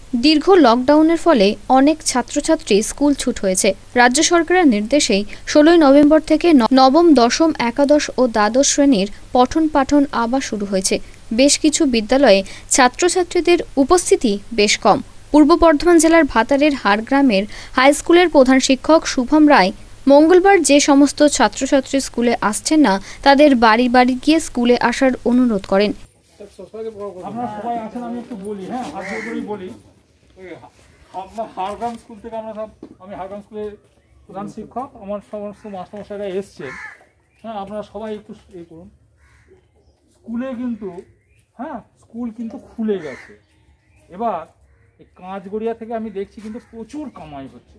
দীর্ঘ লকডাউনের ফলে অনেক ছাত্রছাত্রী স্কুল ছুট হয়েছে। রাজ্য সরকারের নির্দেশেই 16 নভেম্বর থেকে নবম, দশম, একাদশ ও দ্বাদশ শ্রেণীর পঠন পাঠন আবার শুরু হয়েছে। বেশ কিছু বিদ্যালয়ে ছাত্রছাত্রীদের উপস্থিতি বেশ কম। পূর্ব বর্ধমান জেলার ভাতারের হারগ্রামের হাই স্কুলের প্রধান শিক্ষক শুভম রায় মঙ্গলবার যে সমস্ত ছাত্রছাত্রী স্কুলে আসছেন না তাদের বাড়ি বাড়ি গিয়ে স্কুলে আসার অনুরোধ করেন। আপনারা সবাই আছেন, আমি একটু বলি, হ্যাঁ, হাত করেই বলি। আপনার হারগ্রাম স্কুল থেকে আমি হারগ্রাম স্কুলের প্রধান শিক্ষক, আমার সমস্ত মাস্টারমশাইরা এসছেন। হ্যাঁ, আপনারা সবাই একটু করুন। স্কুলে কিন্তু স্কুল কিন্তু খুলে গেছে। এবার এই কাঁচগড়িয়া থেকে আমি দেখছি কিন্তু প্রচুর কামাই হচ্ছে।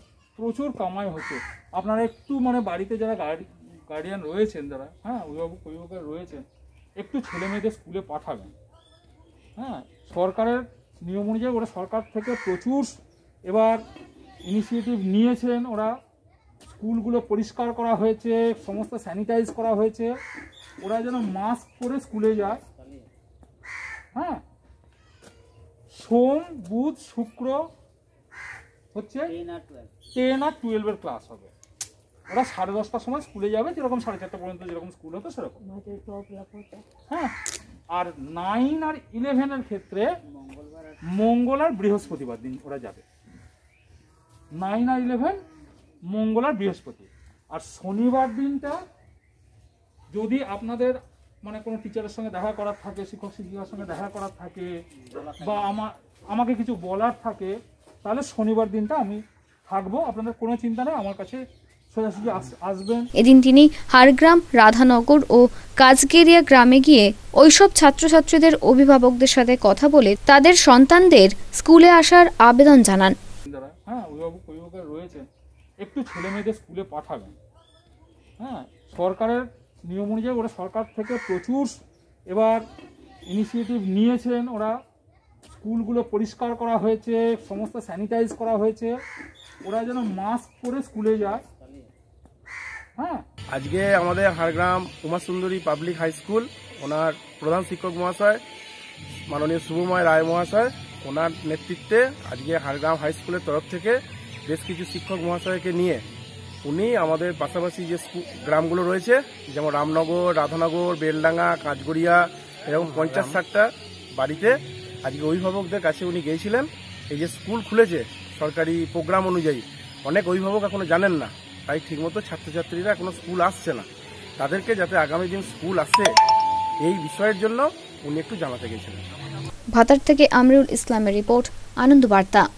আপনারা একটু বাড়িতে যারা গার্ডিয়ান রয়েছেন, যারা অভিভাবক রয়েছেন, একটু ছেলে মেয়েদের স্কুলে পাঠাবেন। হ্যাঁ, সরকারের নিয়ম অনুযায়ী ওরা সরকার থেকে প্রচুর এবার ইনিশিয়েটিভ নিয়েছেন। ওরা স্কুলগুলো পরিষ্কার করা হয়েছে, সমস্ত স্যানিটাইজ করা হয়েছে। ওরা যেন মাস্ক পরে স্কুলে যায়। হ্যাঁ, সোম, বুধ, শুক্র হচ্ছে 10 আর 12 ক্লাস হবে। ওরা 10:30টার সময় স্কুলে যাবে, যেরকম 4:30 পর্যন্ত যেরকম স্কুল হতো সেরকম। হ্যাঁ, আর 9 আর 11 ক্ষেত্রে মঙ্গল আর বৃহস্পতিবার দিন ওরা যাবে। 9 আর 11 মঙ্গল আর বৃহস্পতি। আর শনিবার দিনটা যদি আপনাদের কোনো টিচারের সঙ্গে দেখা করার থাকে, শিক্ষক শিক্ষিকার সঙ্গে দেখা করার থাকে, বা আমাকে কিছু বলার থাকে, তাহলে শনিবার দিনটা আমি থাকবো। আপনাদের কোনো চিন্তা নেই, আমার কাছে সোজাসুজি আসবেন। এদিন তিনি হারগ্রাম, রাধানগর ও কাজগেরিয়া গ্রামে গিয়ে ওইসব ছাত্রছাত্রীদের অভিভাবকদের সাথে কথা বলে তাদের সন্তানদের স্কুলে আসার আবেদন জানান। অভিভাবক রয়েছেন, একটু ছেলে মেয়েদের স্কুলে পাঠাবেন। হ্যাঁ, সরকারের নিয়ম অনুযায়ী ওরা সরকার থেকে প্রচুর এবার ইনিশিয়েটিভ নিয়েছেন। ওরা স্কুলগুলো পরিষ্কার করা হয়েছে, সমস্ত স্যানিটাইজ করা হয়েছে। ওরা যেন মাস্ক পরে স্কুলে যায়। হ্যাঁ, আজকে আমাদের হারগ্রাম উমা সুন্দরী পাবলিক হাই স্কুল, ওনার প্রধান শিক্ষক মহাশয় মাননীয় শুভময় রায় মহাশয়, ওনার নেতৃত্বে আজকে হারগ্রাম হাই স্কুলের তরফ থেকে বেশ কিছু শিক্ষক মহাশয়কে নিয়ে উনি আমাদের পাশাপাশি যে গ্রামগুলো রয়েছে, যেমন রামনগর, রাধানগর, বেলডাঙ্গা, কাঁচগড়িয়া, এরকম 50-60টা বাড়িতে আজকে অভিভাবকদের কাছে উনি গিয়েছিলেন। এই যে স্কুল খুলেছে সরকারি প্রোগ্রাম অনুযায়ী, অনেক অভিভাবক এখনো জানেন না, তাই ঠিকমতো ছাত্রছাত্রীরা এখনো স্কুল আসছে না। তাদেরকে যাতে আগামী দিন স্কুল আসে এই বিষয়ের জন্য উনি একটু জানাতে গেছিলেন। ভাতার থেকে আমরুল ইসলামের রিপোর্ট, আনন্দ বার্তা।